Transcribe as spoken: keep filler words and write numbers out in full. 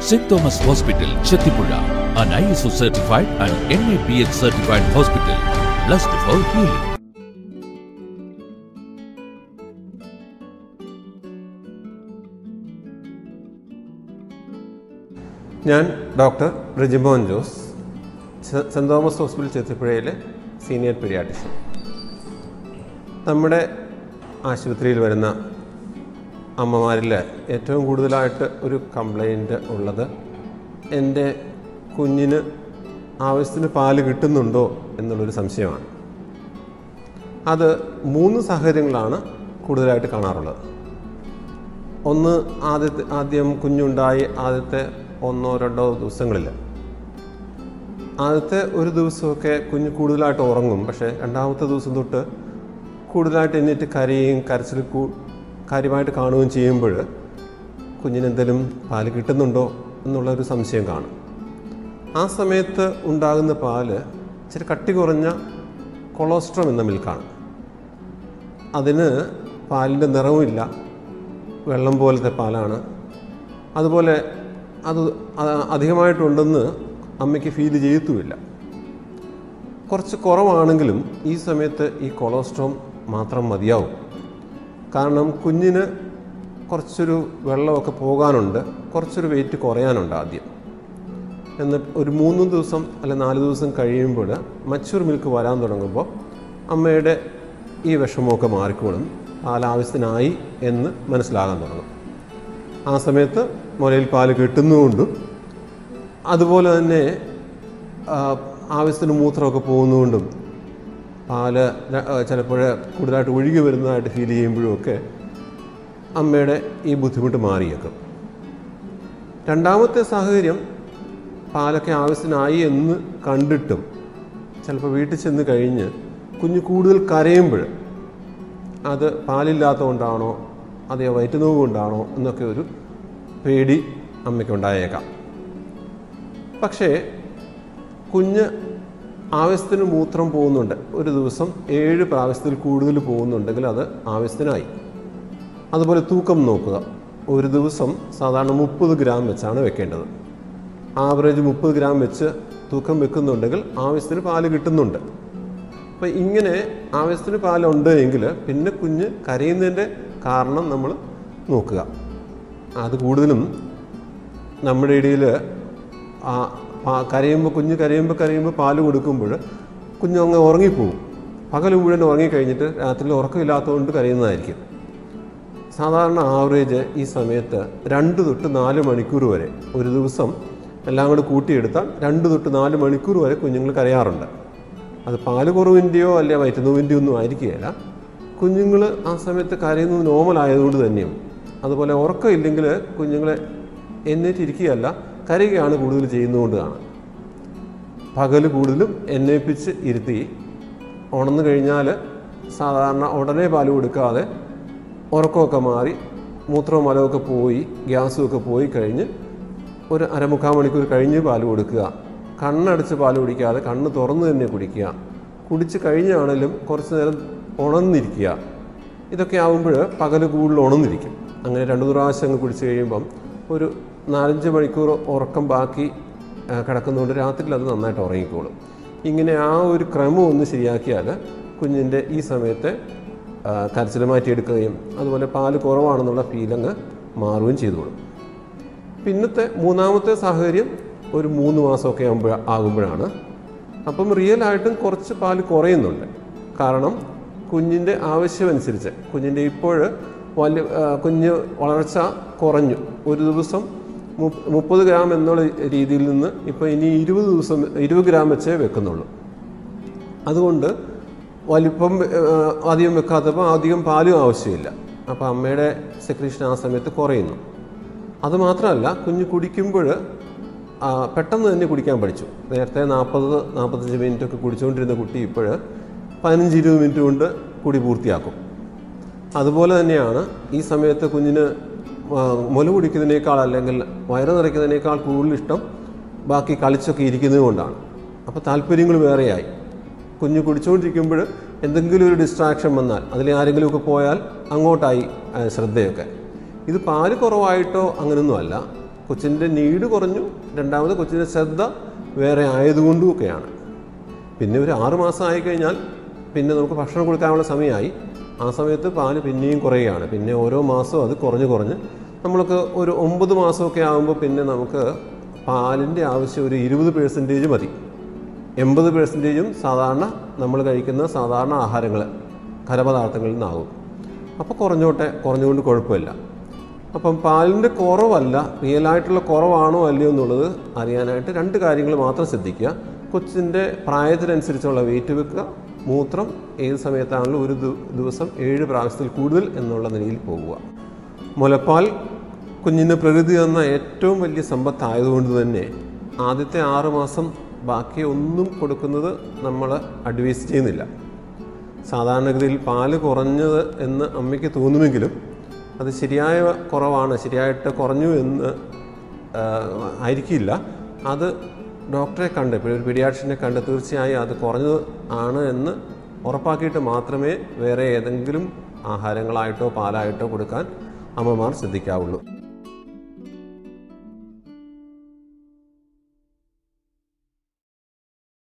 Saint Thomas Hospital, Chettipura, an I S O certified and N A B H certified hospital, blessed for healing. ഞാൻ doctor Rijimon Jose, Saint Thomas Hospital ചെത്തിപ്പുഴയിലെ senior paediatrician. നമ്മുടെ ആശുപത്രിയിൽ വരുന്ന അമ്മമാരിൽ ഏറ്റവും കൂടുതലായിട്ട് ഒരു complaint ഉള്ളത് എൻ്റെ കുഞ്ഞിന് ആവശ്യത്തിന് പാല് കിട്ടുന്നുണ്ടോ എന്നുള്ളൊരു സംശയമാണ്. അത് മൂന്ന് സാഹചര്യങ്ങളാണ് കൂടുതലായിട്ട് കാണാറുള്ളത്. ഒന്ന്, ആദ്യത്തെ ആദ്യം കുഞ്ഞുണ്ടായി ആദ്യത്തെ ഒന്നോ രണ്ടോ ദിവസങ്ങളിൽ ആദ്യത്തെ ഒരു ദിവസമൊക്കെ കുഞ്ഞ് കൂടുതലായിട്ട് ഉറങ്ങും. പക്ഷേ രണ്ടാമത്തെ ദിവസം തൊട്ട് കൂടുതലായിട്ട് എണ്ണീറ്റ് കരയുകയും കരച്ചിൽ കൂ കാര്യമായിട്ട് കാണുകയും ചെയ്യുമ്പോൾ കുഞ്ഞിന് എന്തെങ്കിലും പാല് കിട്ടുന്നുണ്ടോ എന്നുള്ളൊരു സംശയം കാണും. ആ സമയത്ത് ഉണ്ടാകുന്ന പാല് ഇച്ചിരി കട്ടി കുറഞ്ഞ കൊളോസ്ട്രം എന്ന മിൽക്കാണ്. അതിന് പാലിൻ്റെ നിറവുമില്ല, വെള്ളം പോലത്തെ പാലാണ്. അതുപോലെ അത് അധികമായിട്ടുണ്ടെന്ന് അമ്മയ്ക്ക് ഫീൽ ചെയ്യത്തുമില്ല. കുറച്ച് കുറവാണെങ്കിലും ഈ സമയത്ത് ഈ കൊളോസ്ട്രോം മാത്രം മതിയാവും. കാരണം കുഞ്ഞിന് കുറച്ചൊരു വെള്ളമൊക്കെ പോകാനുണ്ട്, കുറച്ചൊരു വെയിറ്റ് കുറയാനുണ്ട് ആദ്യം. എന്നിട്ട് ഒരു മൂന്ന് ദിവസം അല്ലെ നാല് ദിവസം കഴിയുമ്പോൾ മച്യൂർ മിൽക്ക് വരാൻ തുടങ്ങുമ്പോൾ അമ്മയുടെ ഈ വിഷമമൊക്കെ മാറിക്കോളും, പാലാവശ്യത്തിനായി എന്ന് മനസ്സിലാകാൻ തുടങ്ങും. ആ സമയത്ത് മുലയിൽ പാല് കിട്ടുന്നതുകൊണ്ടും അതുപോലെ തന്നെ ആവശ്യത്തിന് മൂത്രമൊക്കെ പോകുന്നതുകൊണ്ടും പാല് ചിലപ്പോൾ കൂടുതലായിട്ട് ഒഴുകി വരുന്നതായിട്ട് ഫീൽ ചെയ്യുമ്പോഴുമൊക്കെ അമ്മയുടെ ഈ ബുദ്ധിമുട്ട് മാറിയേക്കും. രണ്ടാമത്തെ സാഹചര്യം, പാലൊക്കെ ആവശ്യത്തിനായി എന്ന് കണ്ടിട്ടും ചിലപ്പോൾ വീട്ടിൽ ചെന്ന് കഴിഞ്ഞ് കുഞ്ഞ് കൂടുതൽ കരയുമ്പോൾ അത് പാലില്ലാത്തതുകൊണ്ടാണോ അതേ വയറ്റുനോവ് കൊണ്ടാണോ എന്നൊക്കെ ഒരു പേടി അമ്മയ്ക്കുണ്ടായേക്കാം. പക്ഷേ കുഞ്ഞ് ആവശ്യത്തിന് മൂത്രം പോകുന്നുണ്ട്, ഒരു ദിവസം ഏഴ് പ്രാവശ്യത്തിൽ കൂടുതൽ പോകുന്നുണ്ടെങ്കിൽ അത് ആവശ്യത്തിനായി. അതുപോലെ തൂക്കം നോക്കുക, ഒരു ദിവസം സാധാരണ മുപ്പത് ഗ്രാം വെച്ചാണ് വെക്കേണ്ടത്. ആവറേജ് മുപ്പത് ഗ്രാം വെച്ച് തൂക്കം വെക്കുന്നുണ്ടെങ്കിൽ ആവശ്യത്തിന് പാല് കിട്ടുന്നുണ്ട്. അപ്പം ഇങ്ങനെ ആവശ്യത്തിന് പാലുണ്ട് എങ്കിൽ പിന്നെ കുഞ്ഞ് കരയുന്നതിൻ്റെ കാരണം നമ്മൾ നോക്കുക. അത് കൂടുതലും നമ്മുടെ ഇടയിൽ കരയുമ്പോൾ കുഞ്ഞ് കരയുമ്പോൾ കരയുമ്പോൾ പാല് കൊടുക്കുമ്പോൾ കുഞ്ഞ് അങ്ങ് ഉറങ്ങിപ്പോവും. പകൽ മുഴുവൻ ഉറങ്ങിക്കഴിഞ്ഞിട്ട് രാത്രിയിൽ ഉറക്കമില്ലാത്തതുകൊണ്ട് കരയുന്നതായിരിക്കും. സാധാരണ ആവറേജ് ഈ സമയത്ത് രണ്ട് തൊട്ട് നാല് മണിക്കൂർ വരെ, ഒരു ദിവസം എല്ലാം കൂടി കൂട്ടിയെടുത്താൽ രണ്ട് തൊട്ട് നാല് മണിക്കൂർ വരെ കുഞ്ഞുങ്ങൾ കരയാറുണ്ട്. അത് പാല് കുറവിൻ്റെയോ അല്ലെ വയറ്റുനോവിൻ്റെയോ ഒന്നും ആയിരിക്കുകയില്ല. കുഞ്ഞുങ്ങൾ ആ സമയത്ത് കരയുന്നത് നോർമൽ ആയതുകൊണ്ട് തന്നെയും. അതുപോലെ ഉറക്കമില്ലെങ്കിൽ കുഞ്ഞുങ്ങളെ എണ്ണേറ്റിരിക്കുകയല്ല, കരയുകയാണ് കൂടുതൽ ചെയ്യുന്നതുകൊണ്ടാണ്. പകൽ കൂടുതലും എണ്ണയിപ്പിച്ച് ഇരുത്തി ഉണർന്നു കഴിഞ്ഞാൽ സാധാരണ ഉടനെ പാല് കൊടുക്കാതെ ഉറക്കമൊക്കെ മാറി മൂത്രവും മലമൊക്കെ പോയി ഗ്യാസുമൊക്കെ പോയി കഴിഞ്ഞ് ഒരു അരമുക്കാൽ മണിക്കൂർ കഴിഞ്ഞ് പാല് കൊടുക്കുക. കണ്ണടച്ച് പാല് കുടിക്കാതെ കണ്ണ് തുറന്ന് തന്നെ കുടിക്കുക. കുടിച്ച് കഴിഞ്ഞാണെങ്കിലും കുറച്ച് നേരം ഉണർന്നിരിക്കുക. ഇതൊക്കെ ആകുമ്പോൾ പകൽ കൂടുതൽ ഉണർന്നിരിക്കും. അങ്ങനെ രണ്ട് പ്രാവശ്യം അങ്ങ് കുടിച്ച് കഴിയുമ്പം ഒരു നാലഞ്ച് മണിക്കൂർ ഉറക്കം ബാക്കി കിടക്കുന്നതുകൊണ്ട് രാത്രിയിൽ അത് നന്നായിട്ട് ഉറങ്ങിക്കോളും. ഇങ്ങനെ ആ ഒരു ക്രമം ഒന്ന് ശരിയാക്കിയാൽ കുഞ്ഞിൻ്റെ ഈ സമയത്തെ കരച്ചിൽ മാറ്റിയെടുക്കുകയും അതുപോലെ പാല് കുറവാണെന്നുള്ള ഫീലങ്ങ് മാറുകയും ചെയ്തോളും. പിന്നത്തെ മൂന്നാമത്തെ സാഹചര്യം ഒരു മൂന്ന് മാസമൊക്കെ ആകുമ്പോൾ ആകുമ്പോഴാണ്. അപ്പം റിയലായിട്ടും കുറച്ച് പാല് കുറയുന്നുണ്ട്. കാരണം കുഞ്ഞിൻ്റെ ആവശ്യമനുസരിച്ച് കുഞ്ഞിൻ്റെ ഇപ്പോൾ വലിയ കുഞ്ഞ് വളർച്ച കുറഞ്ഞു. ഒരു ദിവസം മുപ്പത് ഗ്രാം എന്നുള്ള രീതിയിൽ നിന്ന് ഇപ്പോൾ ഇനി ഇരുപത് ദിവസം ഇരുപത് ഗ്രാം വെച്ചേ വെക്കുന്നുള്ളൂ. അതുകൊണ്ട് വലിപ്പം അധികം വെക്കാത്തപ്പോൾ അധികം പാലും ആവശ്യമില്ല. അപ്പോൾ അമ്മയുടെ സെക്രീഷൻ ആ സമയത്ത് കുറയുന്നു. അതുമാത്രമല്ല, കുഞ്ഞ് കുടിക്കുമ്പോൾ പെട്ടെന്ന് തന്നെ കുടിക്കാൻ പഠിച്ചു. നേരത്തെ നാൽപ്പത് നാൽപ്പത്തഞ്ച് മിനിറ്റൊക്കെ കുടിച്ചുകൊണ്ടിരുന്ന കുട്ടി ഇപ്പോൾ പതിനഞ്ച് ഇരുപത് മിനിറ്റ് കൊണ്ട് കുടി പൂർത്തിയാക്കും. അതുപോലെ തന്നെയാണ് ഈ സമയത്ത് കുഞ്ഞിന് മുല കുടിക്കുന്നതിനേക്കാൾ അല്ലെങ്കിൽ വയറ് നിറയ്ക്കുന്നതിനേക്കാൾ കൂടുതൽ ഇഷ്ടം ബാക്കി കളിച്ചൊക്കെ ഇരിക്കുന്നത് കൊണ്ടാണ്. അപ്പോൾ താല്പര്യങ്ങൾ വേറെയായി. കുഞ്ഞ് കുടിച്ചുകൊണ്ടിരിക്കുമ്പോൾ എന്തെങ്കിലും ഒരു ഡിസ്ട്രാക്ഷൻ വന്നാൽ അതിൽ ആരെങ്കിലുമൊക്കെ പോയാൽ അങ്ങോട്ടായി ശ്രദ്ധയൊക്കെ. ഇത് പാല് കുറവായിട്ടോ അങ്ങനെയൊന്നുമല്ല, കൊച്ചിൻ്റെ നീഡ് കുറഞ്ഞു, രണ്ടാമത് കൊച്ചിൻ്റെ ശ്രദ്ധ വേറെ ആയതുകൊണ്ടും ഒക്കെയാണ്. പിന്നെ ഒരു ആറ് മാസം ആയിക്കഴിഞ്ഞാൽ പിന്നെ നമുക്ക് ഭക്ഷണം കൊടുക്കാനുള്ള സമയമായി. ആ സമയത്ത് പാല് പിന്നെയും കുറയുകയാണ്. പിന്നെ ഓരോ മാസവും അത് കുറഞ്ഞ് കുറഞ്ഞ് നമ്മൾക്ക് ഒരു ഒമ്പത് മാസമൊക്കെ ആകുമ്പോൾ പിന്നെ നമുക്ക് പാലിൻ്റെ ആവശ്യം ഒരു ഇരുപത് പേഴ്സൻറ്റേജ് മതി. എൺപത് പേഴ്സൻറ്റേജും സാധാരണ നമ്മൾ കഴിക്കുന്ന സാധാരണ ആഹാരങ്ങൾ ഖരപദാർത്ഥങ്ങളിൽ നിന്നാകും. അപ്പോൾ കുറഞ്ഞോട്ടെ, കുറഞ്ഞുകൊണ്ട് കുഴപ്പമില്ല. അപ്പം പാലിൻ്റെ കുറവല്ല, റിയലായിട്ടുള്ള കുറവാണോ അല്ലയോ എന്നുള്ളത് അറിയാനായിട്ട് രണ്ട് കാര്യങ്ങൾ മാത്രം ശ്രദ്ധിക്കുക. കൊച്ചിൻ്റെ പ്രായത്തിനനുസരിച്ചുള്ള വെയിറ്റ് വെക്കുക, മൂത്രം ഏത് സമയത്താണെങ്കിലും ഒരു ദിവസം ഏഴ് പ്രാവശ്യത്തിൽ കൂടുതൽ എന്നുള്ള നിലയിൽ പോകുക. മുലപ്പാൽ കുഞ്ഞിന് പ്രകൃതി തന്ന ഏറ്റവും വലിയ സമ്പത്തായതുകൊണ്ട് തന്നെ ആദ്യത്തെ ആറ് മാസം ബാക്കി ഒന്നും കൊടുക്കുന്നത് നമ്മൾ അഡ്വൈസ് ചെയ്യുന്നില്ല. സാധാരണഗതിയിൽ പാല് കുറഞ്ഞത് എന്ന് അമ്മയ്ക്ക് തോന്നുമെങ്കിലും അത് ശരിയായ കുറവാണ്, ശരിയായിട്ട് കുറഞ്ഞു എന്ന് ആയിരിക്കില്ല. അത് ഡോക്ടറെ കണ്ട്, ഇപ്പോൾ ഒരു പീഡിയാട്രിഷനെ കണ്ട് തീർച്ചയായും അത് കുറഞ്ഞത് ആണ് എന്ന് ഉറപ്പാക്കിയിട്ട് മാത്രമേ വേറെ ഏതെങ്കിലും ആഹാരങ്ങളായിട്ടോ പാലായിട്ടോ കൊടുക്കാൻ അമ്മമാർ ശ്രദ്ധിക്കാവുള്ളൂ.